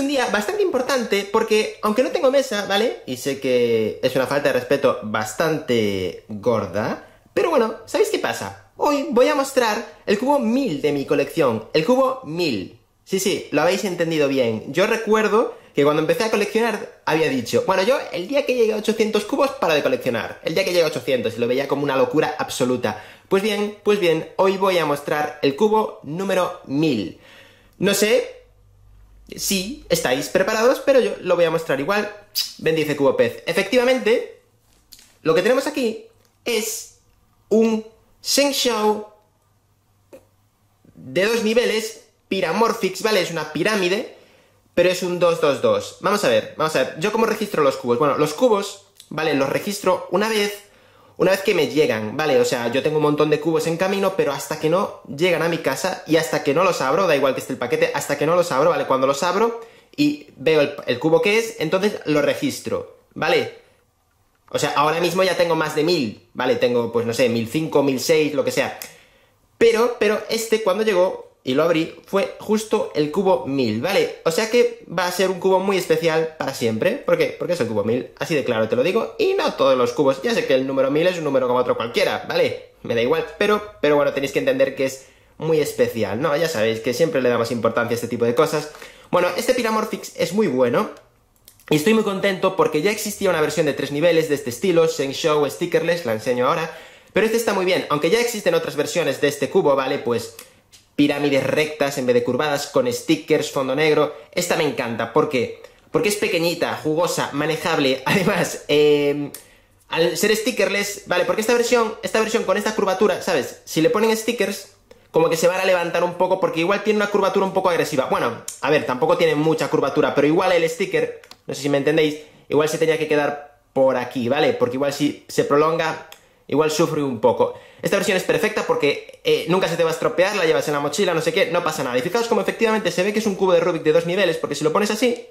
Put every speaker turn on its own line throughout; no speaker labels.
un día bastante importante porque, aunque no tengo mesa, ¿vale? Y sé que es una falta de respeto bastante gorda, pero bueno, ¿sabéis qué pasa? Hoy voy a mostrar el cubo 1000 de mi colección, el cubo 1000. Sí, lo habéis entendido bien. Yo recuerdo que cuando empecé a coleccionar había dicho, bueno, yo el día que llegue a 800 cubos paro de coleccionar. El día que llegue a 800 y lo veía como una locura absoluta. Pues bien, hoy voy a mostrar el cubo número 1000. No sé si estáis preparados, pero yo lo voy a mostrar igual. Bendice cubo pez. Efectivamente, lo que tenemos aquí es un Shengshou de 2 niveles, Pyramorphix, ¿vale? Es una pirámide, pero es un 2-2-2. Vamos a ver. Yo cómo registro los cubos. Bueno, los cubos, ¿vale? Los registro una vez que me llegan, ¿vale? O sea, yo tengo un montón de cubos en camino, pero hasta que no llegan a mi casa y hasta que no los abro, da igual que esté el paquete, hasta que no los abro, ¿vale? Cuando los abro y veo el cubo que es, entonces lo registro, ¿vale? O sea, ahora mismo ya tengo más de 1000, ¿vale? Tengo, pues no sé, 1005, 1006, lo que sea. Pero este, cuando llegó y lo abrí, fue justo el cubo 1000, ¿vale? O sea que va a ser un cubo muy especial para siempre. ¿Por qué? Porque es el cubo 1000, así de claro te lo digo. Y no todos los cubos. Ya sé que el número 1000 es un número como otro cualquiera, ¿vale? Me da igual, pero bueno, tenéis que entender que es muy especial, ¿no? Ya sabéis que siempre le damos importancia a este tipo de cosas. Bueno, este Pyramorphix es muy bueno. Y estoy muy contento porque ya existía una versión de 3 niveles de este estilo, Shengshou Stickerless, la enseño ahora. Pero este está muy bien, aunque ya existen otras versiones de este cubo, ¿vale? Pues pirámides rectas en vez de curvadas, con stickers, fondo negro. Esta me encanta, ¿por qué? Porque es pequeñita, jugosa, manejable. Además, al ser stickerless, ¿vale? Porque esta versión con esta curvatura, ¿sabes? Si le ponen stickers, como que se van a levantar un poco, porque igual tiene una curvatura un poco agresiva. Bueno, a ver, tampoco tiene mucha curvatura, pero igual el sticker, no sé si me entendéis, igual se tenía que quedar por aquí, ¿vale? Porque igual si se prolonga, igual sufre un poco. Esta versión es perfecta porque nunca se te va a estropear, la llevas en la mochila, no sé qué, no pasa nada. Y fijaos como efectivamente se ve que es un cubo de Rubik de 2 niveles, porque si lo pones así,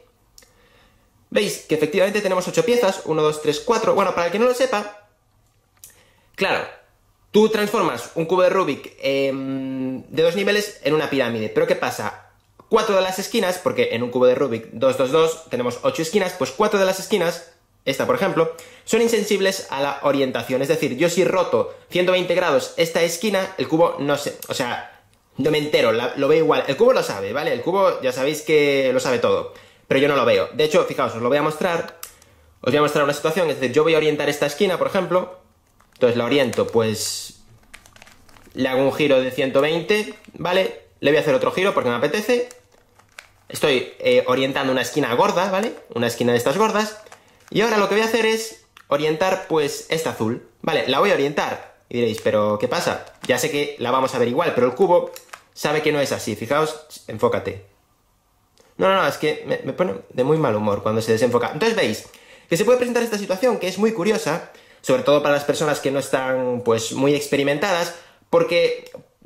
veis que efectivamente tenemos 8 piezas, 1, 2, 3, 4. Bueno, para el que no lo sepa, claro, tú transformas un cubo de Rubik de 2 niveles en una pirámide. Pero ¿qué pasa? 4 de las esquinas, porque en un cubo de Rubik 2, 2, 2 tenemos 8 esquinas, pues 4 de las esquinas, esta por ejemplo, son insensibles a la orientación. Es decir, yo si roto 120 grados esta esquina, el cubo no se... O sea, no me entero, lo veo igual. El cubo lo sabe, ¿vale? El cubo ya sabéis que lo sabe todo, pero yo no lo veo. De hecho, fijaos, os lo voy a mostrar. Os voy a mostrar una situación, es decir, yo voy a orientar esta esquina, por ejemplo. Entonces la oriento, pues... le hago un giro de 120, ¿vale? Le voy a hacer otro giro porque me apetece. Estoy orientando una esquina gorda, ¿vale? Una esquina de estas gordas. Y ahora lo que voy a hacer es orientar, pues, esta azul. Vale, la voy a orientar. Y diréis, ¿pero qué pasa? Ya sé que la vamos a ver igual, pero el cubo sabe que no es así. Fijaos, enfócate. No, es que me pone de muy mal humor cuando se desenfoca. Entonces veis que se puede presentar esta situación que es muy curiosa, sobre todo para las personas que no están, pues, muy experimentadas, porque...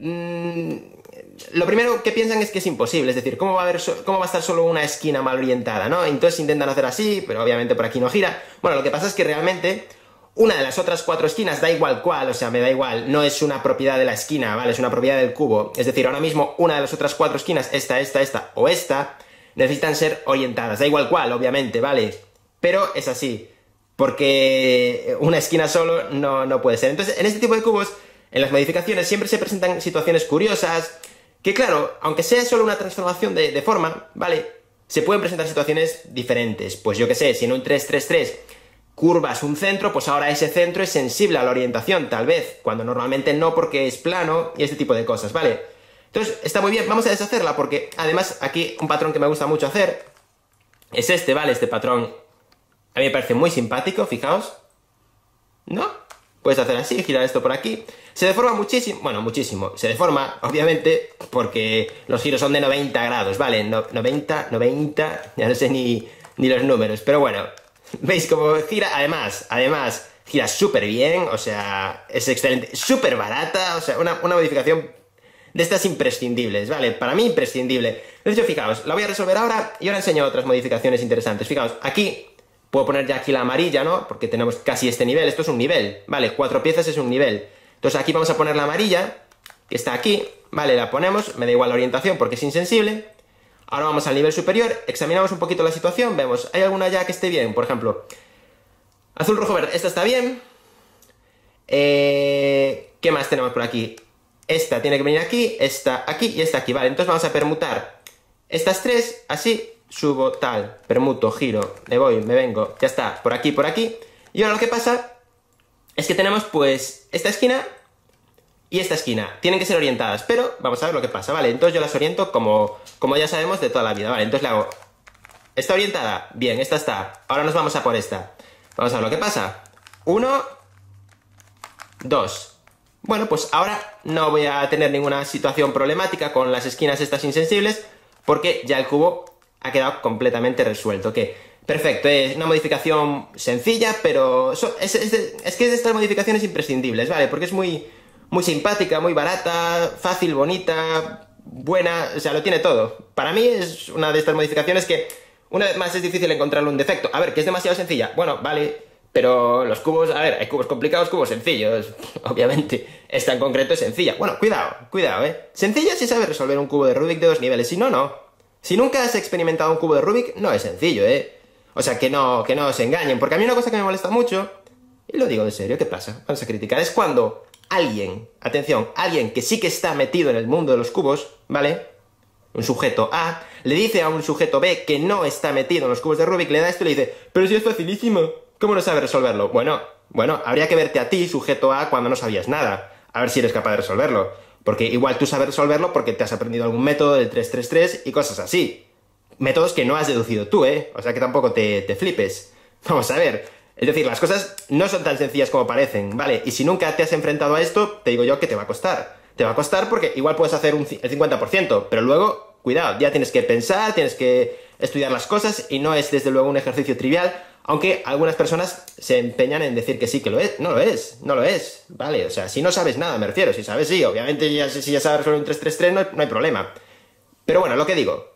lo primero que piensan es que es imposible, es decir, ¿cómo va a estar solo una esquina mal orientada, ¿no? Entonces intentan hacer así, pero obviamente por aquí no gira. Bueno, lo que pasa es que realmente una de las otras 4 esquinas, da igual cuál, o sea, me da igual, no es una propiedad de la esquina, ¿vale? Es una propiedad del cubo. Es decir, ahora mismo una de las otras 4 esquinas, esta o esta, necesitan ser orientadas, da igual cuál, obviamente, ¿vale? Pero es así, porque una esquina solo no puede ser. Entonces, en este tipo de cubos, en las modificaciones siempre se presentan situaciones curiosas, que claro, aunque sea solo una transformación de forma, ¿vale? Se pueden presentar situaciones diferentes. Pues yo qué sé, si en un 3-3-3 curvas un centro, pues ahora ese centro es sensible a la orientación, tal vez, cuando normalmente no porque es plano y este tipo de cosas, ¿vale? Entonces, está muy bien, vamos a deshacerla porque además aquí un patrón que me gusta mucho hacer es este, ¿vale? Este patrón a mí me parece muy simpático, fijaos, ¿no? Puedes hacer así, girar esto por aquí. Se deforma muchísimo, bueno, muchísimo. Se deforma, obviamente, porque los giros son de 90 grados, ¿vale? 90, ya no sé ni los números. Pero bueno, ¿veis cómo gira? Además, gira súper bien, o sea, es excelente. Súper barata, o sea, una modificación de estas imprescindibles, ¿vale? Para mí imprescindible. De hecho, fijaos, la voy a resolver ahora y ahora enseño otras modificaciones interesantes. Fijaos, aquí... puedo poner ya aquí la amarilla, ¿no? Porque tenemos casi este nivel. Esto es un nivel, ¿vale? 4 piezas es un nivel. Entonces aquí vamos a poner la amarilla, que está aquí, ¿vale? La ponemos, me da igual la orientación porque es insensible. Ahora vamos al nivel superior, examinamos un poquito la situación, vemos, ¿hay alguna ya que esté bien? Por ejemplo, azul, rojo, verde, esta está bien. ¿Qué más tenemos por aquí? Esta tiene que venir aquí y esta aquí, vale, entonces vamos a permutar estas tres, así, subo, tal, permuto, giro, me voy, me vengo, ya está, por aquí, y ahora lo que pasa es que tenemos pues esta esquina y esta esquina, tienen que ser orientadas, pero vamos a ver lo que pasa, vale, entonces yo las oriento como ya sabemos de toda la vida, vale, entonces le hago, ¿está orientada? Bien, esta está, ahora nos vamos a por esta, vamos a ver lo que pasa, 1, 2, bueno, pues ahora no voy a tener ninguna situación problemática con las esquinas estas insensibles, porque ya el cubo ha quedado completamente resuelto, que perfecto, es una modificación sencilla, pero es que es de estas modificaciones imprescindibles, ¿vale? Porque es muy simpática, muy barata, fácil, bonita, buena, o sea, lo tiene todo. Para mí es una de estas modificaciones que, una vez más, es difícil encontrarle un defecto. A ver, que es demasiado sencilla, bueno, vale, pero los cubos, a ver, hay cubos complicados, cubos sencillos, obviamente. Esta en concreto es sencilla. Bueno, cuidado, Sencilla si sabes resolver un cubo de Rubik de 2 niveles, si no, no. Si nunca has experimentado un cubo de Rubik, no es sencillo, O sea, que no se engañen, porque a mí una cosa que me molesta mucho, y lo digo en serio, ¿qué pasa? Vamos a criticar, es cuando alguien, atención, alguien que sí que está metido en el mundo de los cubos, ¿vale? Un sujeto A, le dice a un sujeto B que no está metido en los cubos de Rubik, le da esto y le dice, pero si es facilísimo, ¿cómo no sabes resolverlo? Bueno, habría que verte a ti, sujeto A, cuando no sabías nada, a ver si eres capaz de resolverlo. Porque igual tú sabes resolverlo porque te has aprendido algún método del 333 y cosas así. Métodos que no has deducido tú, O sea que tampoco te flipes. Vamos a ver. Es decir, las cosas no son tan sencillas como parecen, ¿vale? Y si nunca te has enfrentado a esto, te digo yo que te va a costar. Te va a costar porque igual puedes hacer el 50%, pero luego, cuidado, ya tienes que pensar, tienes que estudiar las cosas y no es desde luego un ejercicio trivial, aunque algunas personas se empeñan en decir que sí que lo es. No lo es, ¿vale? O sea, si no sabes nada, me refiero. Si sabes, sí, obviamente si ya sabes resolver un 333 no hay problema. Pero bueno, lo que digo,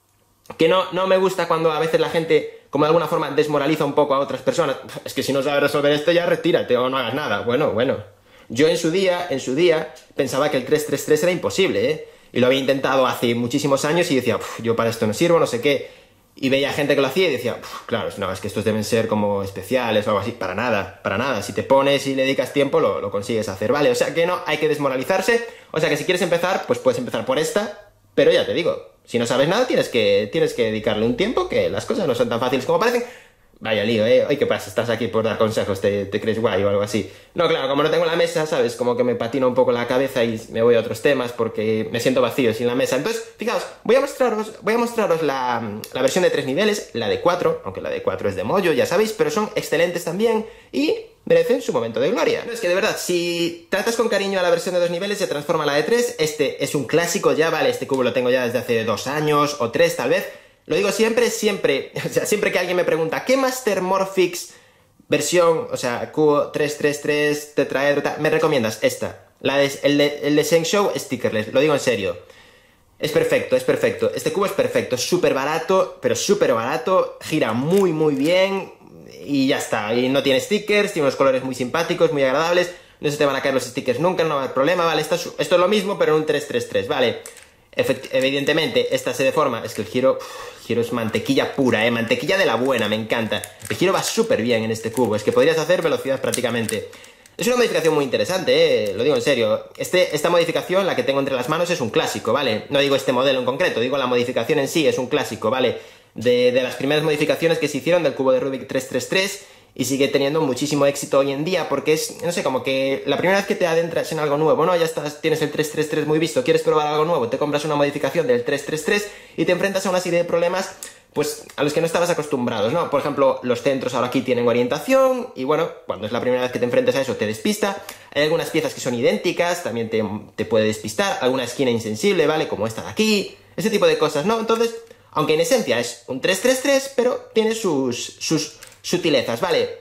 que no me gusta cuando a veces la gente, como de alguna forma, desmoraliza un poco a otras personas. Es que si no sabes resolver esto ya retírate o no hagas nada. Bueno. Yo en su día, pensaba que el 333 era imposible, Y lo había intentado hace muchísimos años y decía, yo para esto no sirvo, no sé qué. Y veía gente que lo hacía y decía, claro, no, es que estos deben ser como especiales o algo así. Para nada. Si te pones y le dedicas tiempo, lo consigues hacer, ¿vale? O sea que no, hay que desmoralizarse. O sea que si quieres empezar, pues puedes empezar por esta. Pero ya te digo, si no sabes nada, tienes que dedicarle un tiempo, que las cosas no son tan fáciles como parecen. Vaya lío, Oye, ¿qué pasa? ¿Estás aquí por dar consejos? ¿Te crees guay o algo así? No, claro, como no tengo la mesa, ¿sabes? Como que me patino un poco la cabeza y me voy a otros temas porque me siento vacío sin la mesa. Entonces, fijaos, voy a mostraros la versión de 3 niveles, la de 4, aunque la de 4 es de mollo, ya sabéis, pero son excelentes también y merecen su momento de gloria. No, es que de verdad, si tratas con cariño a la versión de 2 niveles, se transforma a la de 3. Este es un clásico ya, ¿vale? Este cubo lo tengo ya desde hace 2 años o 3 tal vez. Lo digo siempre, o sea, siempre que alguien me pregunta ¿qué Master Morphix versión, o sea, cubo 333, tetraedro, me recomiendas? Esta, el de Sheng Show Stickerless, lo digo en serio. Es perfecto, este cubo es perfecto, es súper barato, pero súper barato, gira muy bien y ya está, y no tiene stickers, tiene unos colores muy simpáticos, muy agradables, no se te van a caer los stickers nunca, no va a haber problema, ¿vale? Esto es lo mismo, pero en un 333, ¿vale? Evidentemente, esta se deforma, es que el giro es mantequilla pura, mantequilla de la buena, me encanta. El giro va súper bien en este cubo, es que podrías hacer velocidad prácticamente. Es una modificación muy interesante, lo digo en serio. Esta modificación, la que tengo entre las manos, es un clásico, ¿vale? No digo este modelo en concreto, digo la modificación en sí, es un clásico, ¿vale? De las primeras modificaciones que se hicieron del cubo de Rubik 333 y sigue teniendo muchísimo éxito hoy en día porque es, no sé, como que la primera vez que te adentras en algo nuevo, ¿no? Ya tienes el 333 muy visto, quieres probar algo nuevo, te compras una modificación del 333 y te enfrentas a una serie de problemas, pues, a los que no estabas acostumbrados, ¿no? Por ejemplo, los centros ahora aquí tienen orientación y, bueno, cuando es la primera vez que te enfrentas a eso te despista. Hay algunas piezas que son idénticas, también te puede despistar, alguna esquina insensible, ¿vale? Como esta de aquí, ese tipo de cosas, ¿no? Entonces, aunque en esencia es un 333, pero tiene sus sutilezas, ¿vale?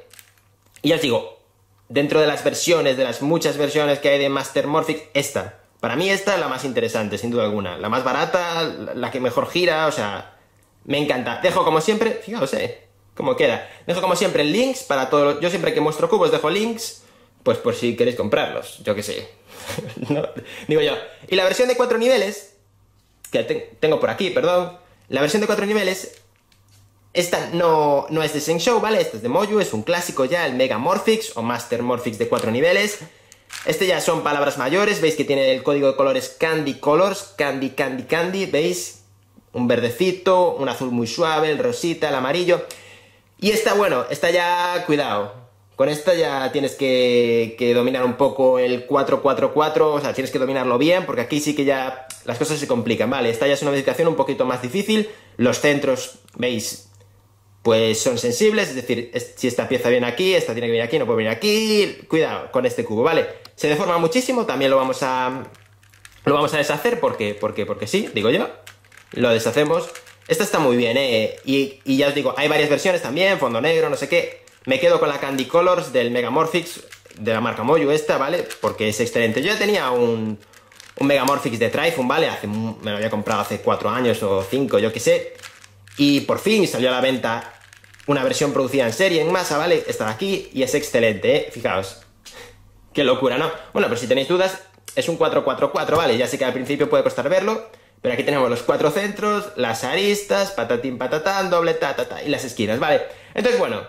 Y ya os digo, dentro de las versiones, de las muchas versiones que hay de Master Morphix, para mí esta es la más interesante, sin duda alguna. La más barata, la que mejor gira, o sea, me encanta. Dejo como siempre, fijaos, cómo queda. Dejo como siempre links para todo. Yo siempre que muestro cubos dejo links, pues por si queréis comprarlos, yo qué sé. No, digo yo. Y la versión de 4 niveles, que tengo por aquí, perdón, La versión de 4 niveles, esta no es de Shenzhou, ¿vale? Esta es de Moyu, es un clásico ya, el Mega Morphix o Master Morphix de 4 niveles. Este ya son palabras mayores, veis que tiene el código de colores Candy Colors, Candy, Candy, Candy, ¿veis? Un verdecito, un azul muy suave, el rosita, el amarillo. Y esta, bueno, esta ya, cuidado. Con esta ya tienes que dominar un poco el 444, o sea, tienes que dominarlo bien, porque aquí sí que ya las cosas se complican, ¿vale? Esta ya es una modificación un poquito más difícil. Los centros, ¿veis? Pues son sensibles, es decir, si esta pieza viene aquí, esta tiene que venir aquí, no puede venir aquí. Cuidado con este cubo, ¿vale? Se deforma muchísimo, también lo vamos a deshacer porque sí, digo yo. Lo deshacemos. Esta está muy bien, y ya os digo, hay varias versiones también, fondo negro, no sé qué. Me quedo con la Candy Colors del Mega Morphix de la marca Moyu esta, ¿vale? Porque es excelente. Yo ya tenía un Mega Morphix de Typhoon, ¿vale? Me lo había comprado hace 4 años o 5, yo qué sé. Y por fin salió a la venta una versión producida en serie, en masa, ¿vale? Está aquí y es excelente, ¿eh? Fijaos. Qué locura, ¿no? Bueno, pero si tenéis dudas, es un 444, ¿vale? Ya sé que al principio puede costar verlo, pero aquí tenemos los 4 centros, las aristas, patatín, patatán, doble ta, ta, ta, y las esquinas, ¿vale? Entonces, bueno,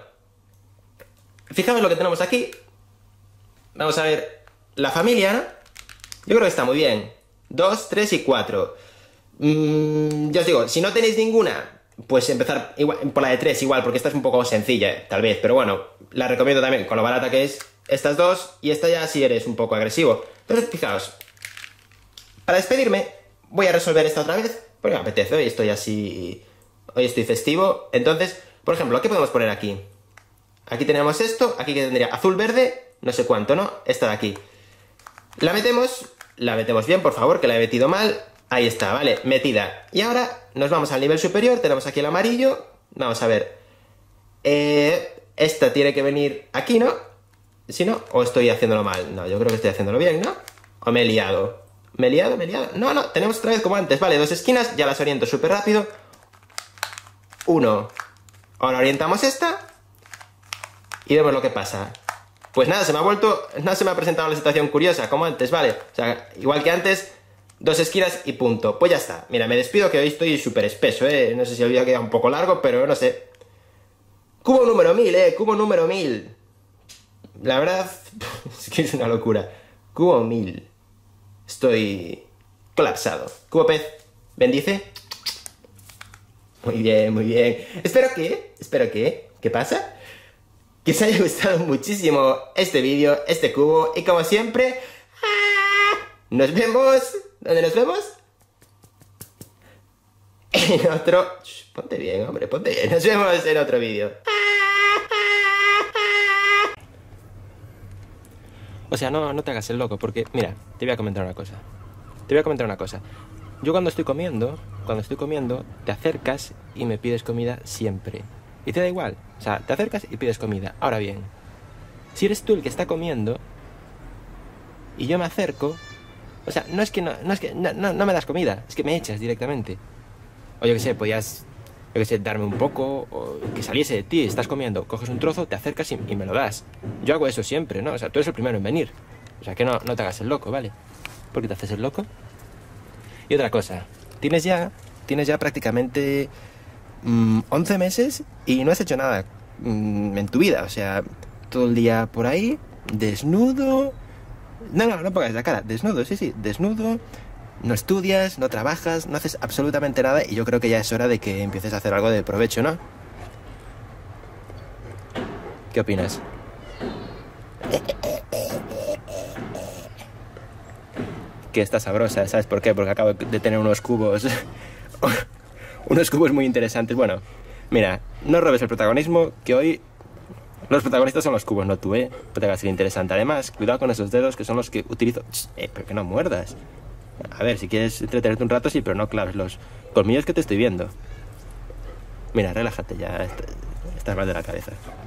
fijaos lo que tenemos aquí. Vamos a ver la familia, ¿no? Yo creo que está muy bien. 2, 3 y 4. Ya os digo, si no tenéis ninguna, pues empezar igual, por la de 3 igual, porque esta es un poco sencilla, tal vez. Pero bueno, la recomiendo también, con lo barata que es, estas dos, y esta ya si eres un poco agresivo. Entonces, fijaos, para despedirme, voy a resolver esta otra vez, porque me apetece, hoy estoy así, hoy estoy festivo. Entonces, por ejemplo, ¿qué podemos poner aquí? Aquí tenemos esto, aquí que tendría azul, verde, no sé cuánto, ¿no? Esta de aquí. La metemos bien, por favor, que la he metido mal. Ahí está, vale, metida. Y ahora nos vamos al nivel superior, tenemos aquí el amarillo. Vamos a ver. Esta tiene que venir aquí, ¿no? ¿Sí, no? ¿O estoy haciéndolo mal? No, yo creo que estoy haciéndolo bien, ¿no? ¿O me he liado? ¿Me he liado? ¿Me he liado? No, tenemos otra vez como antes, vale, 2 esquinas, ya las oriento súper rápido. 1. Ahora orientamos esta y vemos lo que pasa. Pues nada, se me ha presentado la situación curiosa, como antes, ¿vale? O sea, igual que antes, 2 esquinas y punto. Pues ya está. Mira, me despido que hoy estoy súper espeso, No sé si el vídeo queda un poco largo, pero no sé. Cubo número 1000, Cubo número 1000. La verdad, es que es una locura. Cubo 1000. Estoy colapsado. Cubo pez, bendice. Muy bien, muy bien. Espero que, ¿qué pasa? Que os haya gustado muchísimo este vídeo, este cubo, y como siempre, nos vemos. ¿Dónde nos vemos? En otro... Ponte bien, hombre, ponte bien. Nos vemos en otro vídeo. O sea, no te hagas el loco, porque, mira, te voy a comentar una cosa. Yo cuando estoy comiendo, te acercas y me pides comida siempre. Y te da igual, o sea, te acercas y pides comida. Ahora bien, si eres tú el que está comiendo y yo me acerco, o sea, no me das comida, es que me echas directamente. O yo qué sé, podías, darme un poco, o que saliese de ti, estás comiendo, coges un trozo, te acercas y me lo das. Yo hago eso siempre, ¿no? O sea, tú eres el primero en venir. O sea, que no te hagas el loco, ¿vale? ¿Por qué te haces el loco? Y otra cosa, tienes ya prácticamente 11 meses y no has hecho nada en tu vida. O sea, todo el día por ahí, desnudo. No pongas la cara, desnudo, sí, desnudo. No estudias, no trabajas, no haces absolutamente nada, y yo creo que ya es hora de que empieces a hacer algo de provecho, ¿no? ¿Qué opinas? Que está sabrosa, ¿sabes por qué? Porque acabo de tener unos cubos muy interesantes. Bueno, mira, no robes el protagonismo, que hoy los protagonistas son los cubos, no tú, Pues te va a ser interesante. Además, cuidado con esos dedos, que son los que utilizo. Pero que no muerdas. A ver, si quieres entretenerte un rato, sí, pero no claves los colmillos que te estoy viendo. Mira, relájate ya, estás mal de la cabeza.